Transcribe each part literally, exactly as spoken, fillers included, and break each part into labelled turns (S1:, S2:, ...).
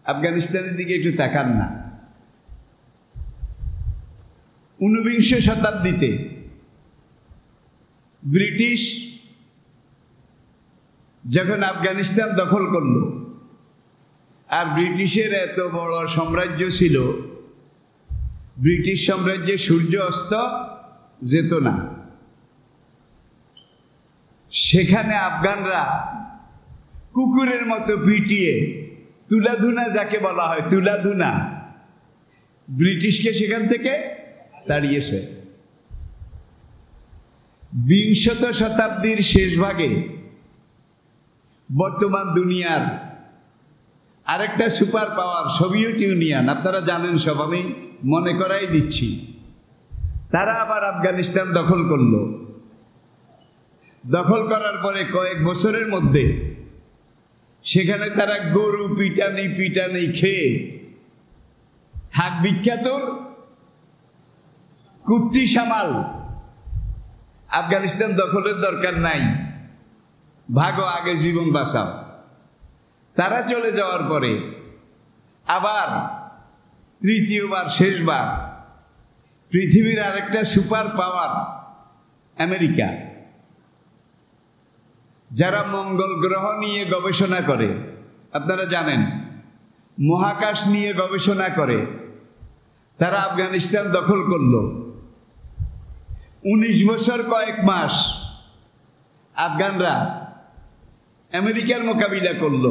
S1: আফগানিস্তানের দিকে একটু তাকান না। ঊনবিংশ শতাব্দীতে ব্রিটিশ যখন আফগানিস্তান দখল করল, আর ব্রিটিশের এত বড় সাম্রাজ্য ছিল, ব্রিটিশ সাম্রাজ্যে সূর্য অস্ত যেত না। সেখানে আফগানরা কুকুরের মতো পিটিয়ে, তুলাধুনা যাকে বলা হয়, তুলাধুনা, ব্রিটিশকে সেখান থেকে তাড়িয়েছে। বিংশত শতাব্দীর শেষ ভাগে বর্তমান দুনিয়ার আরেকটা সুপার পাওয়ার সোভিয়েত ইউনিয়ন, আপনারা জানেন সব, আমি মনে করাই দিচ্ছি, তারা আবার আফগানিস্তান দখল করলো। দখল করার পরে কয়েক বছরের মধ্যে সেখানে তারা গরু পিটানি পিটানি খেয়ে থাক বিখ্যাত কুত্তি সামাল, আফগানিস্তান দখলের দরকার নাই, ভাগো আগে জীবন বাঁচাও। তারা চলে যাওয়ার পরে আবার তৃতীয়বার, শেষবার, পৃথিবীর আরেকটা সুপার পাওয়ার আমেরিকা, যারা মঙ্গল গ্রহ নিয়ে গবেষণা করে, আপনারা জানেন মহাকাশ নিয়ে গবেষণা করে, তারা আফগানিস্তান দখল করলো। উনিশ বছর কয়েক মাস আফগানরা আমেরিকার মোকাবিলা করলো।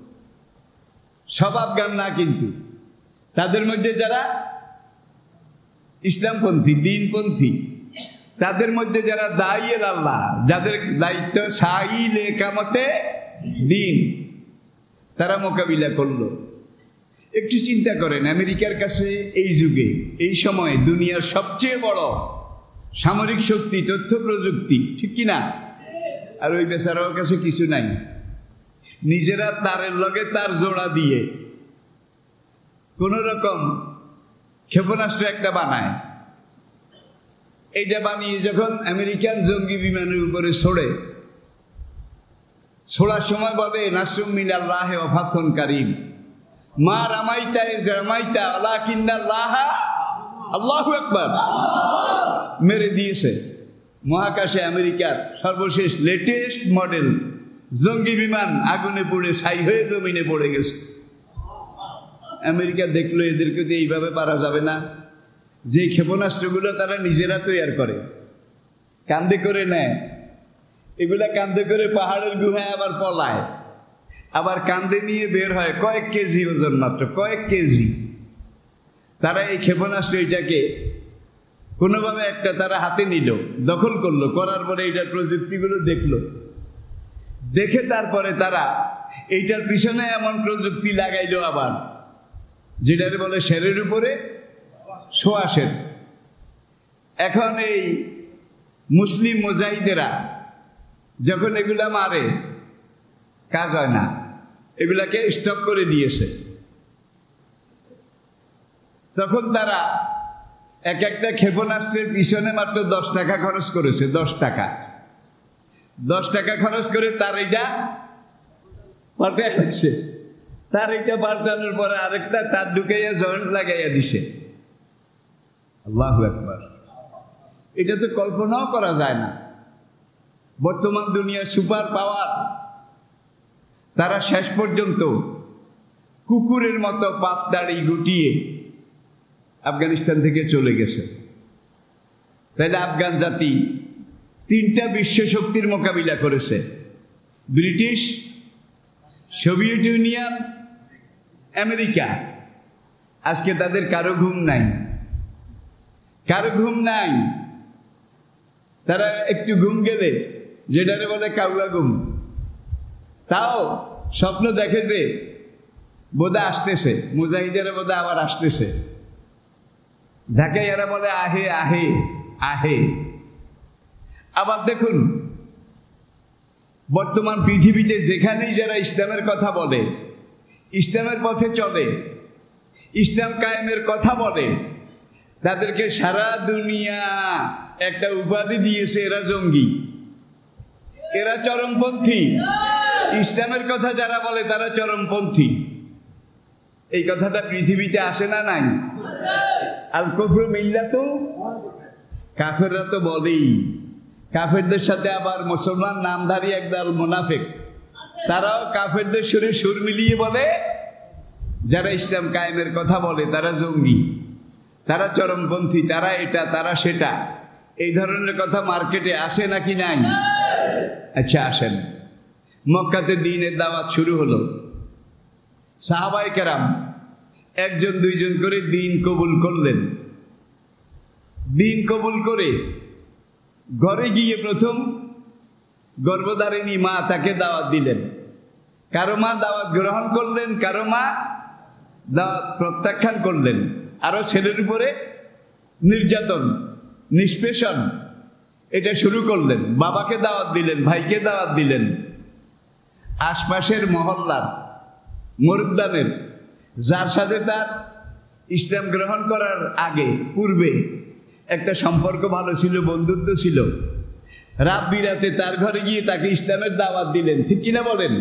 S1: সব আফগান না, কিন্তু তাদের মধ্যে যারা ইসলামপন্থী, দিনপন্থী, তাদের মধ্যে যারা দাইয়ের আল্লাহ, যাদের দায়িত্ব সাইল একামতে দিন, তারা মোকাবিলা করলো। একটু চিন্তা করেন, আমেরিকার কাছে এই যুগে, এই সময়ে দুনিয়ার সবচেয়ে বড় সামরিক শক্তি, তথ্য প্রযুক্তি, ঠিক কিনা? আর ওই বেচারার কাছে কিছু নাই। নিজেরা তারের লগে তার জোড়া দিয়ে কোন রকম ক্ষেপণাস্ত্র একটা বানায়। এইটা বানিয়ে যখন আমেরিকান জঙ্গি বিমানের উপরে ছোড়ে, ছোড়ার সময় বলে নাসরুম মিনাল্লাহি ওয়া ফাতহুন কারীম, মা রামাইতা ইয রামাইতা ওয়ালাকিন্নাল্লাহ আল্লাহু আকবার, মেরে দিয়েছে। মহাকাশে আমেরিকার সর্বশেষ লেটেস্ট মডেল জঙ্গি বিমান আগুনে পড়ে ছাই হয়ে জমিনে পড়ে গেছে। আমেরিকা দেখলো এদেরকে তো এইভাবে পারা যাবে না, যে ক্ষেপণাস্ত্রগুলো তারা নিজেরা তৈরি করে, কান্দে করে নেয়, এগুলা কান্দে করে পাহাড়ের গুহায় আবার পলায়, আবার কান্দে নিয়ে বের হয়, কয়েক কেজি ওজন, মাত্র কয়েক কেজি। তারা এই ক্ষেপণাস্ত্র এটাকে কোনোভাবে একটা তারা হাতে নিল, দখল করলো, করার পরে এইটার প্রযুক্তিগুলো দেখলো, দেখে তারপরে তারা এইটার পিছনে এমন প্রযুক্তি লাগাইলো আবার, যেটাকে বলে শেরের উপরে শোয়া শের। এখন এই মুসলিম মুজাহিদেরা যখন এগুলা মারে, কাজ হয় না, এগুলাকে স্টপ করে দিয়েছে। তখন তারা এক একটা ক্ষেপণাস্ত্রের পিছনে মাত্র দশ টাকা খরচ করেছে, দশ টাকা দশ টাকা খরচ করে তার এইটা পাল্টাইছে। তার এইটা পাল্টানোর পরে আরেকটা তার ঢুকাইয়া জয়েন্ট লাগাইয়া দিছে। আল্লাহু আকবার! এটা তো কল্পনাও করা যায় না। বর্তমান দুনিয়ার সুপার পাওয়ার, তারা শেষ পর্যন্ত কুকুরের মতো পাত দাড়ি গুটিয়ে আফগানিস্তান থেকে চলে গেছে। তাইলে আফগান জাতি তিনটা বিশ্ব শক্তির মোকাবিলা করেছে, ব্রিটিশ, সোভিয়েত ইউনিয়ন, আমেরিকা। আজকে তাদের কারো ঘুম নাই, কারো ঘুম নাই। তারা একটু ঘুম গেলে, যেটারে বলে কাউয়া ঘুম, তাও স্বপ্ন দেখে যে বোধহয় আসতেছে, মুজাহিদেরা বোধহয় আবার আসতেছে। ঢাকায় এরা বলে আহে আহে আহে। আবার দেখুন, বর্তমান পৃথিবীতে যেখানেই যারা ইসলামের কথা বলে, ইসলামের পথে চলে, ইসলাম কায়েমের কথা বলে, তাদেরকে সারা দুনিয়া একটা উপাধি দিয়েছে, এরা জঙ্গি, এরা চরমপন্থী। ইসলামের কথা যারা বলে তারা চরমপন্থী। এই কথাটা পৃথিবীতে আসে না নাই? আল কুফরু মিল্লাতু, কাফেররা তো বলেই। কাফেরদের সাথে আবার মুসলমান নামধারী একদল মুনাফিক, তারাও কাফেরদের সুরে সুর মিলিয়ে বলে, যারা ইসলাম কায়েমের কথা বলে তারা জঙ্গি, তারা চরমপন্থী, তারা এটা তারা সেটা। এই ধরনের কথা মার্কেটে আসে নাকি নাই? আচ্ছা, আসেন। মক্কাতে দ্বীনের দাওয়াত শুরু হলো। সাহাবায়ে কেরাম একজন দুইজন করে দ্বীন কবুল করলেন। দ্বীন কবুল করে ঘরে গিয়ে প্রথম গর্ভধারিণী মা তাকে দাওয়াত দিলেন। কারো মা দাওয়াত গ্রহণ করলেন, কারো মা দাওয়াত প্রত্যাখ্যান করলেন। আরো ছেলের উপরে নির্যাতন, নিষ্পেষণ এটা শুরু করলেন। বাবাকে দাওয়াত দিলেন, ভাইকে দাওয়াত দিলেন। আশপাশের মহল্লার মরুদ্দানের, যার সাথে তার ইসলাম গ্রহণ করার আগে পূর্বে একটা সম্পর্ক ভালো ছিল, বন্ধুত্ব ছিল, রাত বিরাতে তার ঘরে গিয়ে তাকে ইসলামের দাওয়াত দিলেন। ঠিক কিনা বলেন?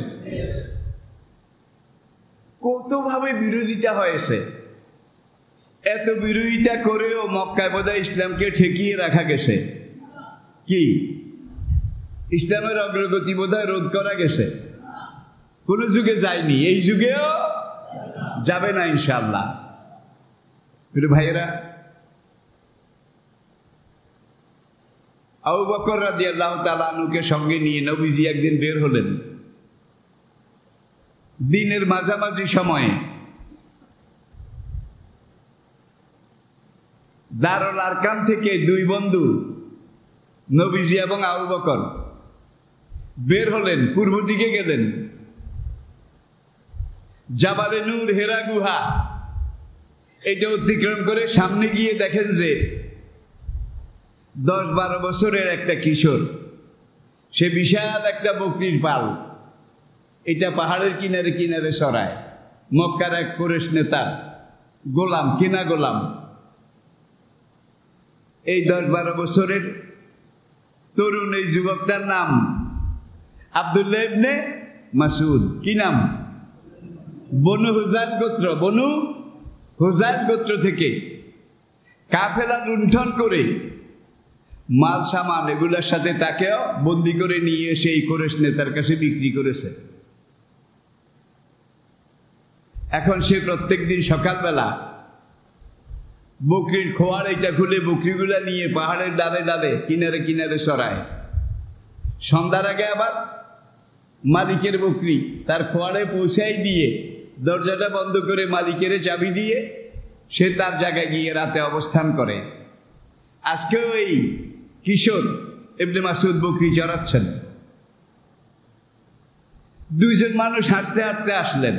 S1: কতভাবে বিরোধিতা হয়েছে। এত বিরোধিতা করেও মক্কায় বোধহয় ইসলামকে ঠেকিয়ে রাখা গেছে। কি ইসলামের অগ্রগতি বোধহয় রোধ করা গেছে? কোন যুগে যায়নি, এই যুগেও যাবে না ইনশাআল্লাহ। প্রিয় ভাইয়েরা, আবু বকর রাদিয়াল্লাহু তাআলা আনহুকে সঙ্গে নিয়ে নবীজি একদিন বের হলেন। দিনের মাঝামাঝি সময়ে দারুল আরকাম থেকে দুই বন্ধু নবীজি এবং আবু বকর বের হলেন, পূর্ব দিকে গেলেন। জাবালে নূর, হেরা গুহা, এটা অতিক্রম করে সামনে গিয়ে দেখেন যে দশ বারো বছরের একটা কিশোর, সে বিশাল একটা বকরির পাল, এটা পাহাড়ের কিনারে কিনারে সরায়। মক্কার এক কুরাইশ নেতা গোলাম, কিনা গোলাম। এই দশ বারো বছরের তরুণ এই যুবকটার নাম আব্দুল্লাহ ইবনে মাসউদ। কি নাম? বনু হুজাইল গোত্র, বনু হুজাইল গোত্র থেকে কাফেলা লুণ্ঠন করে মাল সামান এগুলোর সাথে তাকেও বন্দি করে নিয়ে এসে এই কুরাইশ নেতার কাছে বিক্রি করেছে। এখন সে প্রত্যেক দিন সকালবেলা বকরির খোয়ার এটা খুলে বকরিগুলা নিয়ে পাহাড়ের ডালে ডালে কিনারে কিনারে সরায়। সন্ধ্যার আগে আবার মালিকের বকরি তার খোয়ারে পৌঁছাই দিয়ে দরজাটা বন্ধ করে মালিকের চাবি দিয়ে সে তার জায়গায় গিয়ে রাতে অবস্থান করে। আজকেও এই কিশোর ইবনে মাসউদ বকরি চড়াচ্ছেন। দুইজন মানুষ হাঁটতে হাঁটতে আসলেন।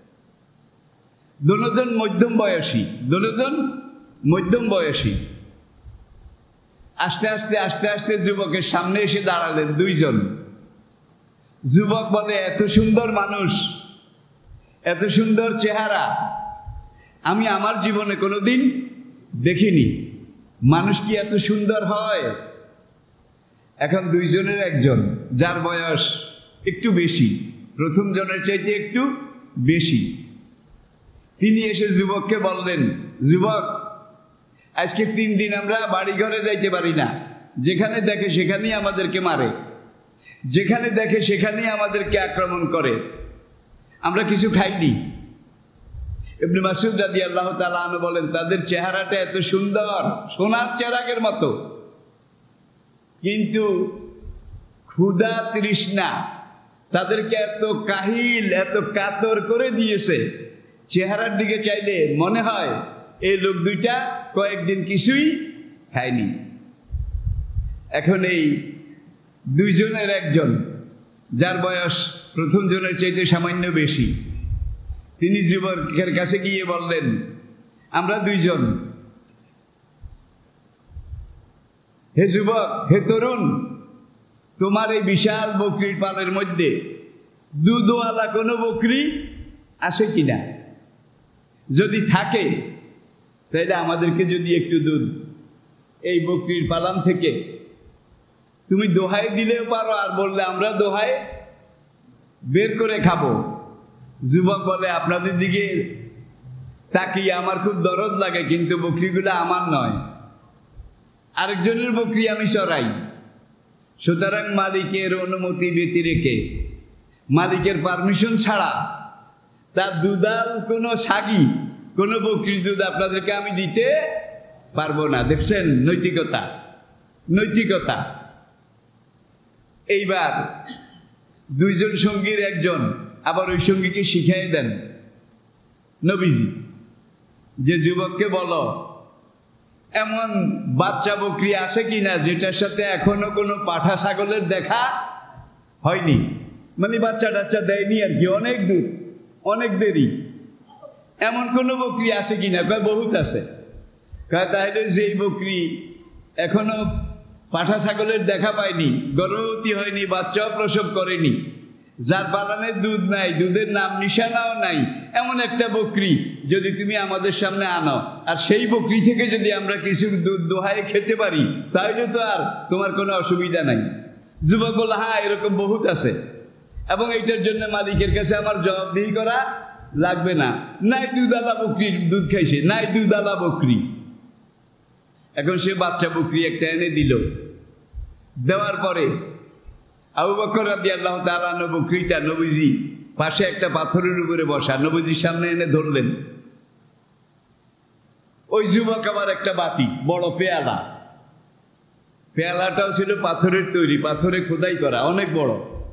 S1: দুজন মধ্যম বয়সী, দুজন মধ্যম বয়সী। আস্তে আস্তে আস্তে আস্তে যুবকের সামনে এসে দাঁড়ালেন দুইজন। যুবক বলে, এত সুন্দর মানুষ, এত সুন্দর চেহারা আমি আমার জীবনে কোনোদিন দেখিনি। মানুষ কি এত সুন্দর হয়? এখন দুইজনের একজন, যার বয়স একটু বেশি, প্রথম জনের চাইতে একটু বেশি, তিনি এসে যুবককে বললেন, যুবক, আজকে তিন দিন আমরা বাড়ি ঘরে যাইতে পারি না। যেখানে দেখে সেখানেই আমাদেরকে মারে, যেখানে দেখে সেখানেই আমাদেরকে আক্রমণ করে। আমরা কিছু খাইনি। ইবনে মাসউদ রাদিয়াল্লাহু তাআলা আনহু বলেন, তাদের চেহারাটা এত সুন্দর, সোনার চেরাগের মতো, কিন্তু ক্ষুধা তৃষ্ণা তাদেরকে এত কাহিল, এত কাতর করে দিয়েছে, চেহারার দিকে চাইলে মনে হয় এই লোক দুইটা কয়েকদিন কিছুই খায়নি। এখন এই দুইজনের একজন, যার বয়স প্রথম জনের চাইতে সামান্য বেশি, তিনি যুবকের কাছে গিয়ে বললেন, আমরা দুইজন, হে যুবক, হে তরুণ, তোমার এই বিশাল বকরির পালের মধ্যে দুধওয়ালা কোনো বকরি আছে কিনা? যদি থাকে তাহলে আমাদেরকে যদি একটু দুধ এই বকরির পালাম থেকে তুমি দোহাই দিলেও পারো, আর বললে আমরা দোহাই বের করে খাবো। যুবক বলে, আপনাদের দিকে তাকিয়ে আমার খুব দরদ লাগে, কিন্তু বকরিগুলো আমার নয়, আরেকজনের বকরি আমি চড়াই। সুতরাং মালিকের অনুমতি ব্যতিরেকে, মালিকের পারমিশন ছাড়া তার দুধাল কোনো সাগি, কোনো বকরির দুধ আপনাদেরকে আমি দিতে পারবো না। দেখছেন নৈতিকতা, নৈতিকতা। এইবার দুইজন সঙ্গীর একজন আবার ওই সঙ্গীকে শিখাই দেন নবীজি, যে যুবককে বলো এমন বাচ্চা বকরি আছে কিনা যেটার সাথে এখনো কোনো পাঠা ছাগলের দেখা হয়নি, মানে বাচ্চা টাচ্চা দেয়নি আর কি, অনেক দূর, অনেক দেরি, এমন কোনো বকরি আছে কিনা? কয় বহুত আছে। কয় তাহলে যেই বকরি এখনো পাঠা ছাগলের দেখা পায়নি, গর্ভবতী হয়নি, বাচ্চাও প্রসব করেনি, যার পালানের দুধ নাই, দুধের নাম নিশানাও নাই, এমন একটা বকরি যদি তুমি আমাদের সামনে আনো, আর সেই বকরি থেকে যদি আমরা কিছু দুধ দোহায় খেতে পারি, তাহলে তো আর তোমার কোনো অসুবিধা নাই। যুবক বলল, হ্যাঁ এরকম বহুত আছে, এবং এইটার জন্য মালিকের কাছে আমার জবাবদিহি করা লাগবে না। নাই দুধালা বকরির দুধ খাইছে, নাই দুধালা বকরি। এখন সে বাচ্চা বকরি একটা এনে দিল। দেওয়ার পরে আবু বকর রাদিয়াল্লাহু তাআলা আনহু বকরিটা নবীজি পাশে একটা পাথরের উপরে বসা, নবীজির সামনে এনে ধরলেন। ওই যুবক আবার একটা বাটি, বড় পেয়ালা, পেয়ালাটাও ছিল পাথরের তৈরি, পাথরে খোদাই করা, অনেক বড়।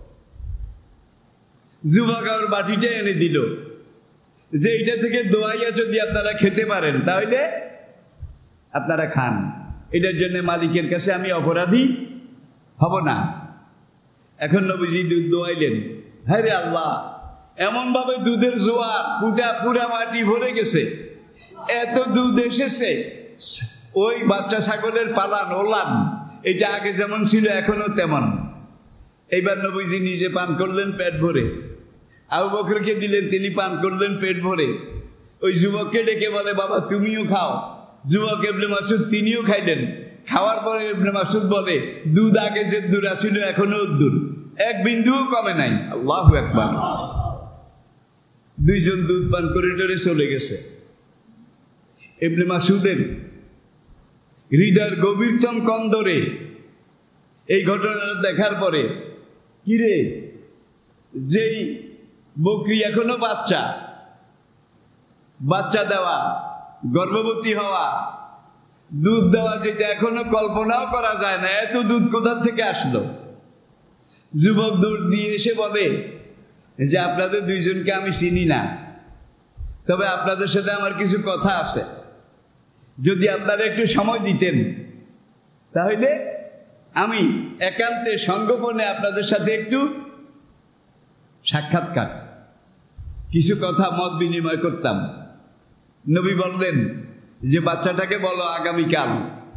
S1: যুবক আবার বাটিটা এনে দিল যে এইটা থেকে দোয়াইয়া যদি আপনারা খেতে পারেন তাহলে আপনারা খান, এটার জন্য মালিকের কাছে আমি অপরাধী হব না। এখন নবীজি দুধ দোয়াইলেন। হ্যাঁ রে আল্লাহ, এমন ভাবে দুধের জোয়ার পুটা পুরা মাটি ভরে গেছে, এত দুধ এসেছে, ওই বাচ্চা ছাগলের পালান ওলান এটা আগে যেমন ছিল এখনো তেমন। এইবার নবীজি নিজে পান করলেন পেট ভরে, আবু বকরকে দিলেন, তিনি পান করলেন পেট ভরে। ওই যুবককে ডেকে বলে, বাবা তুমিও খাও। যুবক ইবনে মাসউদ তিনিও খাইলেন। খাওয়ার পরে ইবনে মাসউদ বলে, দুধ আগে যে দূর আসিল এখনো দূর, এক বিন্দুও কমে নাই। আল্লাহু আকবার। দুইজন দুধ পান করে টরে চলে গেছে। ইবনে মাসউদের হৃদয়ের গভীরতম কন্দরে এই ঘটনাটা দেখার পরে, কিরে যেই বকরি এখনো বাচ্চা, বাচ্চা দেওয়া, গর্ভবতী হওয়া, দুধ দেওয়া, যেটা এখনো কল্পনাও করা যায় না, এত দুধ কোথা থেকে আসলো? যুবক দৌড় দিয়ে এসে বলে যে আপনাদের দুইজনকে আমি চিনি না, তবে আপনাদের সাথে আমার কিছু কথা আছে, যদি আপনারা একটু সময় দিতেন তাহলে আমি একান্তে সঙ্গোপনে আপনাদের সাথে একটু সাক্ষাৎকার, কিছু কথা মত বিনিময় করতাম। নবী বললেন যে বাচ্চাটাকে বলো আগামীকাল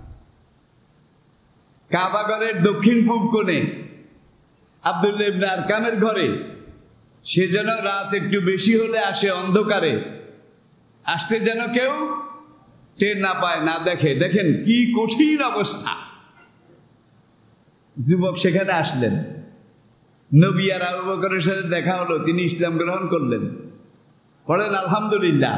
S1: কাবাগরের দক্ষিণ পূব কোণে আব্দুল্লাহ ইবনে আরকামের ঘরে, সে যেন রাত একটু বেশি হলে আসে অন্ধকারে, আসতে যেন কেউ টের না পায়, না দেখে। দেখেন কি কঠিন অবস্থা। যুবক সেখানে আসলেন, নবী আর আবু বকরের সাথে দেখা হলো, তিনি ইসলাম গ্রহণ করলেন। পড়েন আলহামদুলিল্লাহ।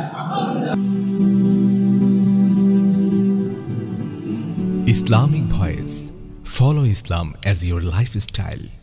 S2: Islamic Voice. Follow Islam as your lifestyle.